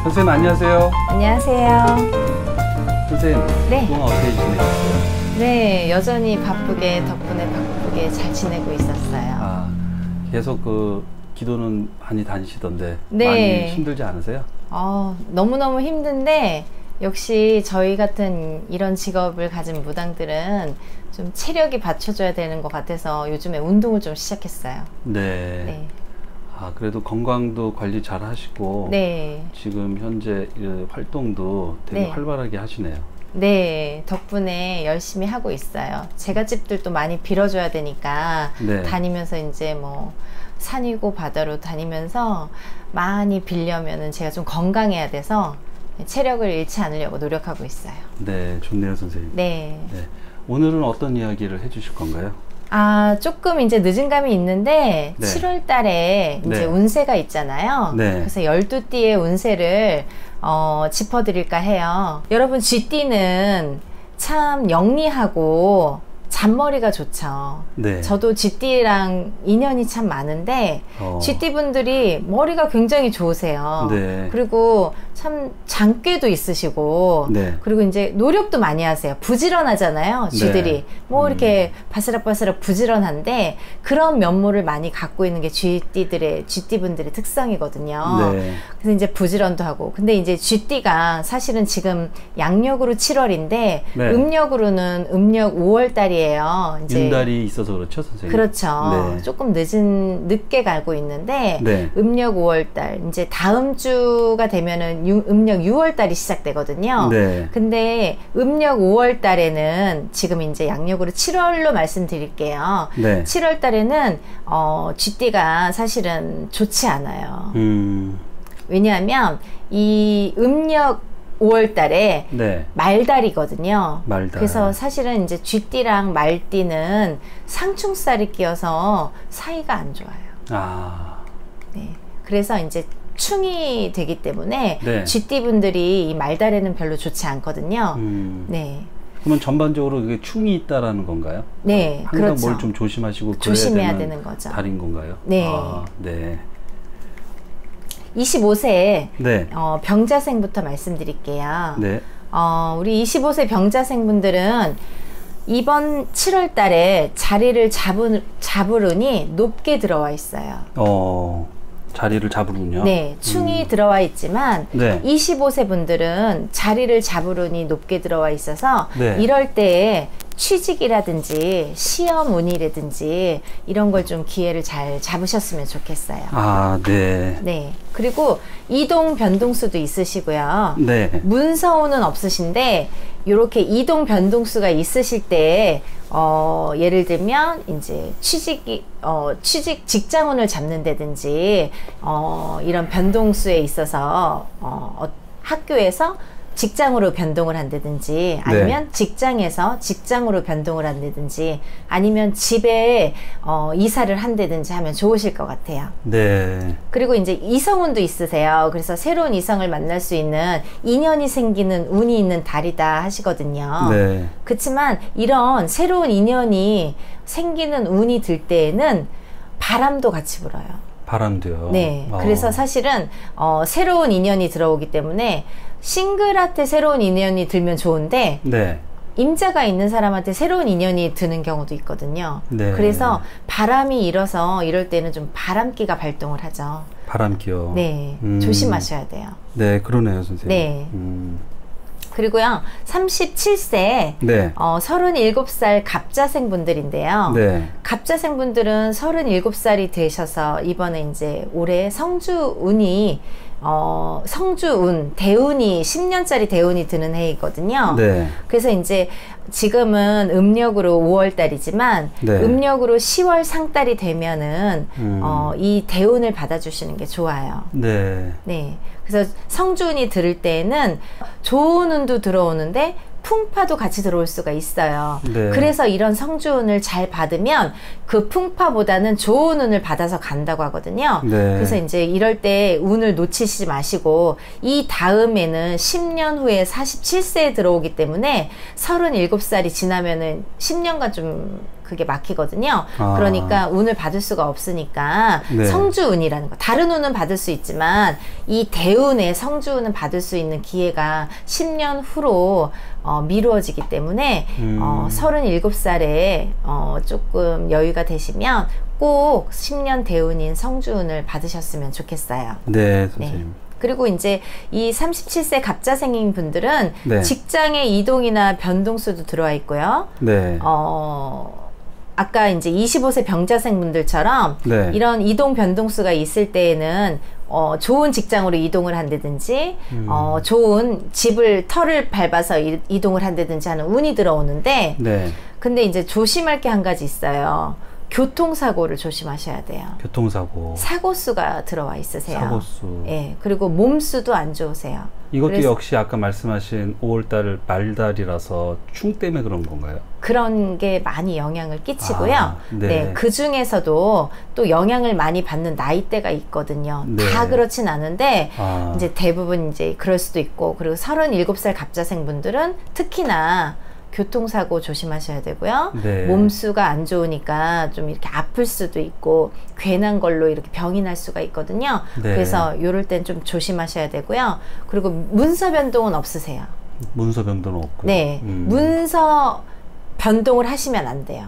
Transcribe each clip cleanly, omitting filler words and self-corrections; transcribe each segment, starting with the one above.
선생님 안녕하세요. 안녕하세요. 선생님, 네. 그동안 어떻게 지내셨어요? 네, 여전히 덕분에 바쁘게 잘 지내고 있었어요. 계속 기도는 많이 다니시던데 네. 많이 힘들지 않으세요? 너무너무 힘든데 역시 저희 같은 이런 직업을 가진 무당들은 좀 체력이 받쳐줘야 되는 것 같아서 요즘에 운동을 좀 시작했어요. 네. 네. 그래도 건강도 관리 잘 하시고 네. 지금 현재 활동도 되게 네. 활발하게 하시네요. 네, 덕분에 열심히 하고 있어요. 제갓집들도 많이 빌어줘야 되니까 네. 다니면서 이제 뭐 산이고 바다로 다니면서 많이 빌려면은 제가 좀 건강해야 돼서 체력을 잃지 않으려고 노력하고 있어요. 네, 좋네요, 선생님. 네. 네. 오늘은 어떤 이야기를 해주실 건가요? 조금 이제 늦은 감이 있는데 네. 7월 달에 이제 네. 운세가 있잖아요. 네. 그래서 12띠의 운세를 짚어드릴까 해요. 여러분, 쥐띠는 참 영리하고 잔머리가 좋죠. 네. 저도 쥐띠랑 인연이 참 많은데 쥐띠 분들이 머리가 굉장히 좋으세요. 네. 그리고 참 장꾀도 있으시고 네. 그리고 이제 노력도 많이 하세요. 부지런하잖아요, 쥐들이. 네. 뭐 이렇게 바스락바스락 부지런한데 그런 면모를 많이 갖고 있는 게 쥐띠 분들의 특성이거든요. 네. 그래서 이제 부지런도 하고. 근데 이제 쥐띠가 사실은 지금 양력으로 7월인데 네. 음력으로는 음력 5월 달이에요. 이제 윤달이 있어서 그렇죠, 선생님? 그렇죠. 네. 조금 늦게 가고 있는데 네. 음력 5월 달, 이제 다음 주가 되면은 음력 6월 달이 시작되거든요. 네. 근데 음력 5월 달에는 지금 이제 양력으로 7월로 말씀드릴게요. 네. 7월 달에는 쥐띠가 사실은 좋지 않아요. 왜냐하면 이 음력 5월 달에 네. 말달이거든요. 말달. 그래서 사실은 이제 쥐띠랑 말띠는 상충살이 끼어서 사이가 안 좋아요. 네. 그래서 이제 충이 되기 때문에 네. 쥐띠 분들이 이 말달에는 별로 좋지 않거든요. 네. 그러면 전반적으로 그게 충이 있다라는 건가요? 네, 항상 그렇죠. 뭘 좀 조심하시고 조심해야 되는 거죠. 달인 건가요? 네. 네. 25세 네. 병자생부터 말씀드릴게요. 네. 우리 25세 병자생분들은 이번 7월 달에 자리를 잡으르니 높게 들어와 있어요. 자리를 잡으군요. 네, 충이 들어와 있지만 네. 25세 분들은 자리를 잡으르니 높게 들어와 있어서 네. 이럴 때에 취직이라든지 시험 운이라든지 이런 걸 좀 기회를 잘 잡으셨으면 좋겠어요. 네. 네. 그리고 이동 변동수도 있으시고요. 네. 문서운은 없으신데 이렇게 이동 변동수가 있으실 때 예를 들면 이제 취직 직장운을 잡는다든지 이런 변동수에 있어서 학교에서 직장으로 변동을 한다든지 아니면 직장에서 직장으로 변동을 한다든지 아니면 집에 이사를 한다든지 하면 좋으실 것 같아요. 네. 그리고 이제 이성운도 있으세요. 그래서 새로운 이성을 만날 수 있는 인연이 생기는 운이 있는 달이다 하시거든요. 네. 그렇지만 이런 새로운 인연이 생기는 운이 들 때에는 바람도 같이 불어요. 바람도요. 네. 그래서 사실은 새로운 인연이 들어오기 때문에 싱글한테 새로운 인연이 들면 좋은데 네. 임자가 있는 사람한테 새로운 인연이 드는 경우도 있거든요. 네. 그래서 바람이 일어서 이럴 때는 좀 바람기가 발동을 하죠. 바람기요. 네. 조심하셔야 돼요. 네, 그러네요, 선생님. 네. 그리고요, 37세, 네. 37살 갑자생 분들인데요. 네. 갑자생 분들은 37살이 되셔서 이번에 이제 올해 성주운이 성주운, 대운이 10년짜리 대운이 드는 해이거든요. 네. 그래서 이제 지금은 음력으로 5월 달이지만 네. 음력으로 10월 상달이 되면은 이 대운을 받아주시는 게 좋아요. 네. 네. 그래서 성주운이 들을 때에는 좋은 운도 들어오는데 풍파도 같이 들어올 수가 있어요. 네. 그래서 이런 성주운을 잘 받으면 그 풍파보다는 좋은 운을 받아서 간다고 하거든요. 네. 그래서 이제 이럴 때 운을 놓치지 마시고 이 다음에는 10년 후에 47세에 들어오기 때문에 37살이 지나면은 10년간 좀 그게 막히거든요. 그러니까 운을 받을 수가 없으니까 네. 성주운이라는 거. 다른 운은 받을 수 있지만 이 대운의 성주운은 받을 수 있는 기회가 10년 후로 미루어지기 때문에 37살에 조금 여유가 되시면 꼭 10년 대운인 성주운을 받으셨으면 좋겠어요. 네, 선생님. 네. 그리고 이제 이 37세 갑자생인 분들은 네. 직장의 이동이나 변동수도 들어와 있고요. 네. 아까 이제 25세 병자생 분들처럼 네. 이런 이동 변동수가 있을 때에는 좋은 직장으로 이동을 한다든지 좋은 집을 터를 밟아서 이동을 한다든지 하는 운이 들어오는데 네. 근데 이제 조심할 게 한 가지 있어요. 교통사고를 조심하셔야 돼요. 교통사고. 사고수가 들어와 있으세요. 사고수. 예, 그리고 몸수도 안 좋으세요. 이것도 역시 아까 말씀하신 5월달 말달이라서 충 때문에 그런 건가요? 그런 게 많이 영향을 끼치고요. 네. 네, 그 중에서도 또 영향을 많이 받는 나이대가 있거든요. 네. 다 그렇진 않은데 이제 대부분 이제 그럴 수도 있고, 그리고 37살 갑자생 분들은 특히나 교통사고 조심하셔야 되고요. 네. 몸수가 안 좋으니까 좀 이렇게 아플 수도 있고 괜한 걸로 이렇게 병이 날 수가 있거든요. 네. 그래서 요럴 땐 좀 조심하셔야 되고요. 그리고 문서 변동은 없으세요. 문서 변동은 없고요. 네. 문서 변동을 하시면 안 돼요.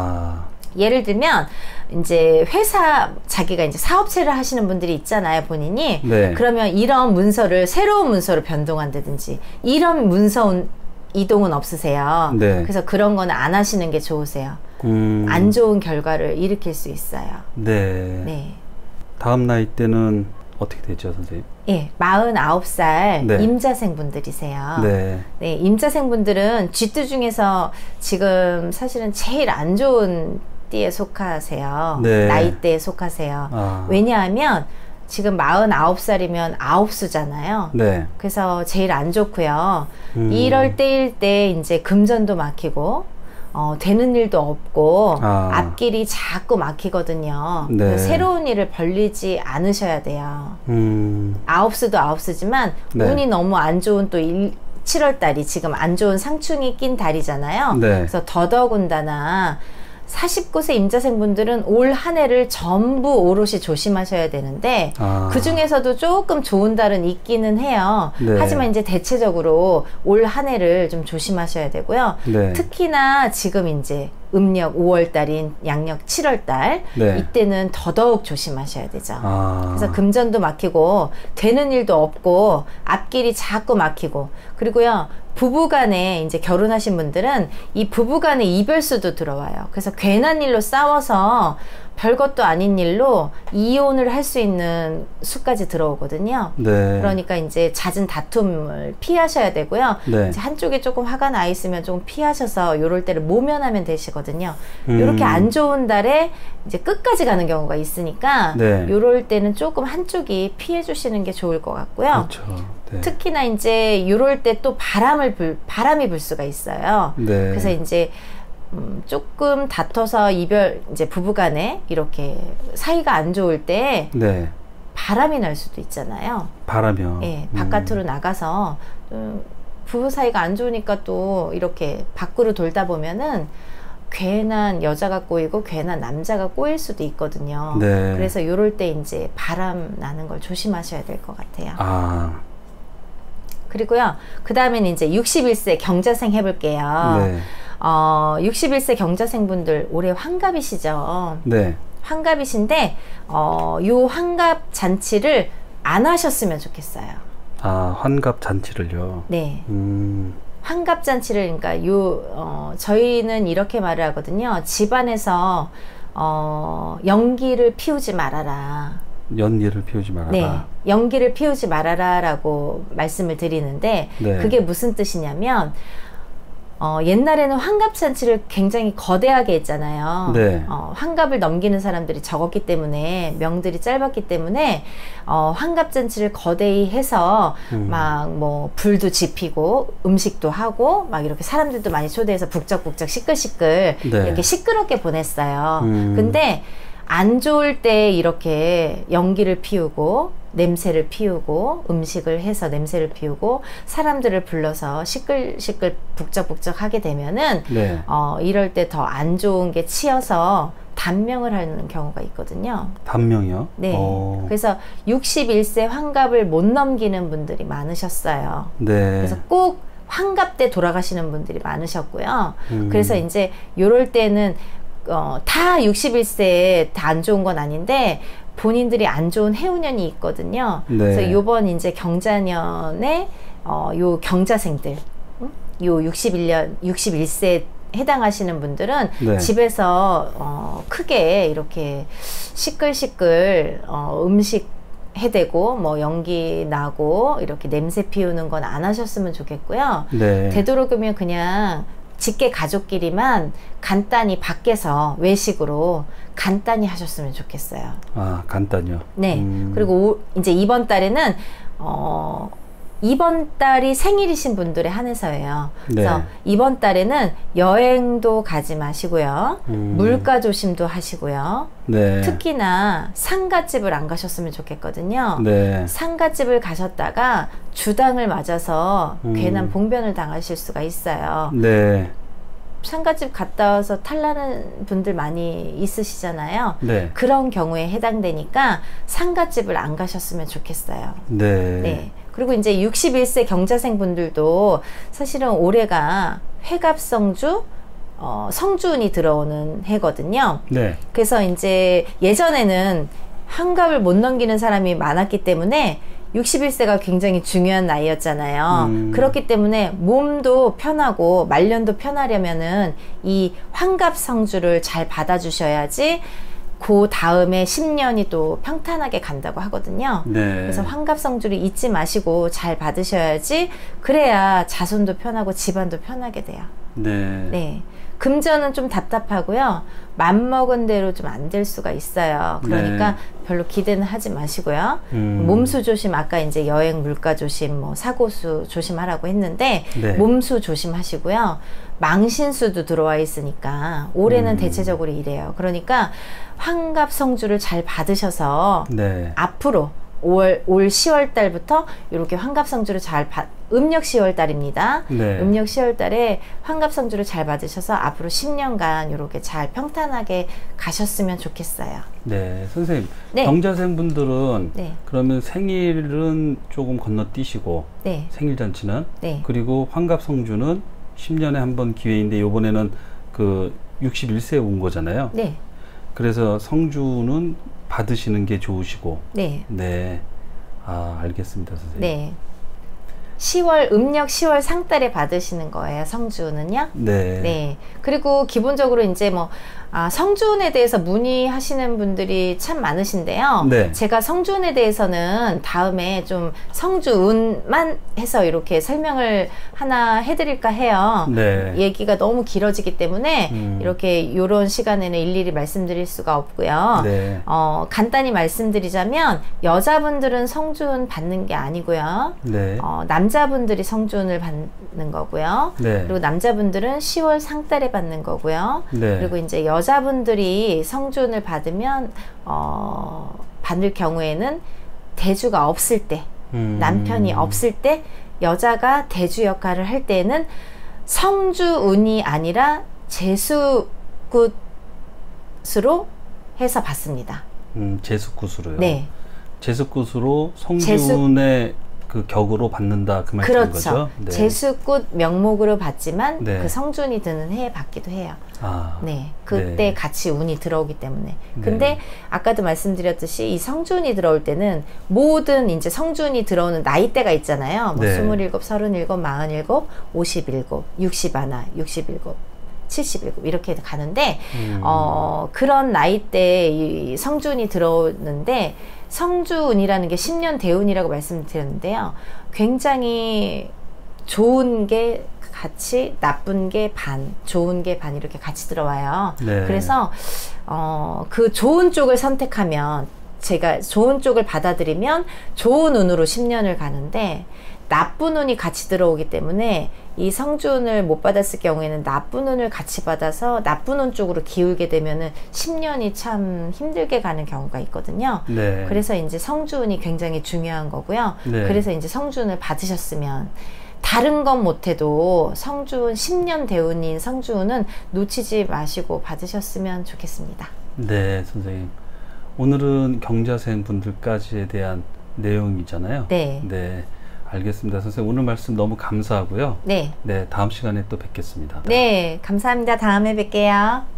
예를 들면 이제 회사 자기가 이제 사업체를 하시는 분들이 있잖아요, 본인이. 네. 그러면 이런 문서를 새로운 문서로 변동한다든지 이런 문서 이동은 없으세요. 네. 그래서 그런 거는 안 하시는 게 좋으세요. 안 좋은 결과를 일으킬 수 있어요. 네. 네. 다음 나이 때는 어떻게 되죠, 선생님? 예, 49살 네. 임자생 분들이세요. 네. 네, 임자생 분들은 쥐띠 중에서 지금 사실은 제일 안 좋은 띠에 속하세요. 네. 나이대에 속하세요. 왜냐하면 지금 49살이면 9수잖아요. 네. 그래서 제일 안 좋고요. 이럴 때일 때 이제 금전도 막히고 되는 일도 없고 앞길이 자꾸 막히거든요. 네. 새로운 일을 벌리지 않으셔야 돼요. 9수도 9수지만 네. 운이 너무 안 좋은 또 7월 달이 지금 안 좋은 상충이 낀 달이잖아요. 네. 그래서 더더군다나 49세 임자생 분들은 올 한 해를 전부 오롯이 조심하셔야 되는데 그 중에서도 조금 좋은 달은 있기는 해요. 네. 하지만 이제 대체적으로 올 한 해를 좀 조심하셔야 되고요. 네. 특히나 지금 이제 음력 5월 달인 양력 7월 달 네. 이때는 더더욱 조심하셔야 되죠. 그래서 금전도 막히고 되는 일도 없고 앞길이 자꾸 막히고 그리고요. 부부간에 이제 결혼하신 분들은 이 부부간에 이별수도 들어와요. 그래서 괜한 일로 싸워서 별것도 아닌 일로 이혼을 할 수 있는 수까지 들어오거든요. 네. 그러니까 이제 잦은 다툼을 피하셔야 되고요. 네. 이제 한쪽에 조금 화가 나 있으면 좀 피하셔서 요럴 때를 모면하면 되시거든요. 요렇게 안 좋은 달에 이제 끝까지 가는 경우가 있으니까 네. 요럴 때는 조금 한쪽이 피해 주시는 게 좋을 것 같고요. 그렇죠. 네. 특히나 이제 요럴 때 또 바람이 불 수가 있어요. 네. 그래서 이제 조금 다퉈서 이제 부부간에 이렇게 사이가 안 좋을 때 네. 바람이 날 수도 있잖아요. 바람이요. 예, 바깥으로 나가서 부부 사이가 안 좋으니까 또 이렇게 밖으로 돌다 보면은 괜한 여자가 꼬이고 괜한 남자가 꼬일 수도 있거든요. 네. 그래서 요럴 때 이제 바람 나는 걸 조심하셔야 될 것 같아요. 그리고요, 그 다음에는 이제 61세 경자생 해볼게요. 네. 61세 경자생 분들 올해 환갑이시죠? 네. 환갑이신데, 요 환갑 잔치를 안 하셨으면 좋겠어요. 환갑 잔치를요? 네. 환갑 잔치를, 그러니까 저희는 이렇게 말을 하거든요. 집안에서, 연기를 피우지 말아라. 연기를 피우지 말아라. 네, 연기를 피우지 말아라라고 말씀을 드리는데 네. 그게 무슨 뜻이냐면 옛날에는 환갑잔치를 굉장히 거대하게 했잖아요. 네. 환갑을 넘기는 사람들이 적었기 때문에 명들이 짧았기 때문에 환갑잔치를 거대히 해서 막 뭐 불도 지피고 음식도 하고 막 이렇게 사람들도 많이 초대해서 북적북적 시끌시끌 네. 이렇게 시끄럽게 보냈어요. 근데 안 좋을 때 이렇게 연기를 피우고 냄새를 피우고 음식을 해서 냄새를 피우고 사람들을 불러서 시끌시끌 북적북적 하게 되면은 네. 이럴 때 더 안 좋은 게 치여서 단명을 하는 경우가 있거든요. 단명이요? 네. 그래서 61세 환갑을 못 넘기는 분들이 많으셨어요. 네. 그래서 꼭 환갑 때 돌아가시는 분들이 많으셨고요. 그래서 이제 요럴 때는 다 61세에 다 안 좋은 건 아닌데 본인들이 안 좋은 해운년이 있거든요. 네. 그래서 요번 이제 경자년에 요 경자생들, 요 61세 해당하시는 분들은 네. 집에서 크게 이렇게 시끌시끌 음식 해대고 뭐 연기 나고 이렇게 냄새 피우는 건 안 하셨으면 좋겠고요. 네. 되도록이면 그냥 직계 가족끼리만 간단히 밖에서 외식으로 간단히 하셨으면 좋겠어요. 아, 간단히요? 네. 그리고 이제 이번 달에는 이번 달이 생일이신 분들에 한해서예요. 그래서 네. 이번 달에는 여행도 가지 마시고요. 물가 조심도 하시고요. 네. 특히나 상가집을 안 가셨으면 좋겠거든요. 네. 상가집을 가셨다가 주당을 맞아서 괜한 봉변을 당하실 수가 있어요. 네. 상가집 갔다 와서 탈나는 분들 많이 있으시잖아요. 네. 그런 경우에 해당되니까 상가집을 안 가셨으면 좋겠어요. 네. 네. 그리고 이제 61세 경자생 분들도 사실은 올해가 회갑성주, 성주운이 들어오는 해거든요. 네. 그래서 이제 예전에는 환갑을 못 넘기는 사람이 많았기 때문에 61세가 굉장히 중요한 나이였잖아요. 그렇기 때문에 몸도 편하고 말년도 편하려면은 이 환갑 성주를 잘 받아주셔야지 그 다음에 10년이 또 평탄하게 간다고 하거든요. 네. 그래서 환갑 성주를 잊지 마시고 잘 받으셔야지 그래야 자손도 편하고 집안도 편하게 돼요. 네. 네. 금전은 좀 답답하고요. 맘먹은 대로 좀 안 될 수가 있어요. 그러니까 네. 별로 기대는 하지 마시고요. 몸수 조심, 아까 이제 여행 물가 조심, 뭐 사고수 조심하라고 했는데 네. 몸수 조심하시고요. 망신수도 들어와 있으니까 올해는 대체적으로 이래요. 그러니까 환갑 성주를 잘 받으셔서 네. 앞으로 올 10월 달부터 이렇게 환갑 성주를 음력 10월 달입니다. 네. 음력 10월 달에 환갑 성주를 잘 받으셔서 앞으로 10년간 이렇게 잘 평탄하게 가셨으면 좋겠어요. 네, 선생님. 네. 경자생 분들은 네. 그러면 생일은 조금 건너뛰시고 네. 생일 잔치는 네. 그리고 환갑 성주는 10년에 한 번 기회인데 요번에는 그 61세에 온 거잖아요. 네. 그래서 성주는 받으시는 게 좋으시고. 네. 네. 아, 알겠습니다, 선생님. 네. 음력 10월 상달에 받으시는 거예요, 성주는요. 네. 네. 그리고 기본적으로 이제 뭐, 성주운에 대해서 문의하시는 분들이 참 많으신데요. 네. 제가 성주운에 대해서는 다음에 좀 성주운만 해서 이렇게 설명을 하나 해드릴까 해요. 네. 얘기가 너무 길어지기 때문에 이렇게 요런 시간에는 일일이 말씀드릴 수가 없고요. 네. 간단히 말씀드리자면 여자분들은 성주운 받는 게 아니고요. 네. 남자분들이 성주운을 받는 거고요. 네. 그리고 남자분들은 10월 상달에 받는 거고요. 네. 그리고 이제 여자분들이 성주운을 받으면 받을 경우에는 대주가 없을 때, 남편이 없을 때 여자가 대주 역할을 할 때는 성주운이 아니라 재수굿으로 해서 받습니다. 재수굿으로요? 네. 재수굿으로 성주운의 그 격으로 받는다 그 말씀인 그렇죠. 거죠? 네. 재수굿 명목으로 받지만 네. 그 성주운이 드는 해에 받기도 해요. 아, 네, 그때 네. 같이 운이 들어오기 때문에. 네. 근데 아까도 말씀드렸듯이 이 성주운이 들어올 때는 모든 이제 성주운이 들어오는 나이대가 있잖아요. 뭐 네. 27, 37, 47, 57, 61, 67, 77 이렇게 가는데 그런 나이대에 이 성주운이 들어오는데 성주운이라는 게 10년 대운이라고 말씀드렸는데요. 굉장히 좋은 게 같이 나쁜 게 반, 좋은 게 반 이렇게 같이 들어와요. 네. 그래서 그 좋은 쪽을 선택하면 제가 좋은 쪽을 받아들이면 좋은 운으로 10년을 가는데 나쁜 운이 같이 들어오기 때문에 이 성주운을 못 받았을 경우에는 나쁜 운을 같이 받아서 나쁜 운 쪽으로 기울게 되면은 10년이 참 힘들게 가는 경우가 있거든요. 네. 그래서 이제 성주운이 굉장히 중요한 거고요. 네. 그래서 이제 성주운을 받으셨으면 다른 건 못해도 성주운 10년 대운인 성주운은 놓치지 마시고 받으셨으면 좋겠습니다. 네, 선생님. 오늘은 경자생 분들까지에 대한 내용이잖아요. 네. 네. 알겠습니다. 선생님, 오늘 말씀 너무 감사하고요. 네. 네, 다음 시간에 또 뵙겠습니다. 네, 감사합니다. 다음에 뵐게요.